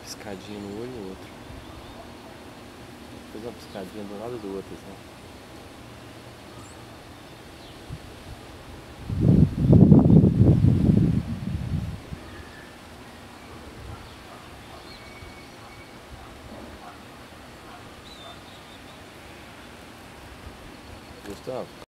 piscadinha no olho e no outro. Fez uma piscadinha do lado do outro, assim. Gustavo?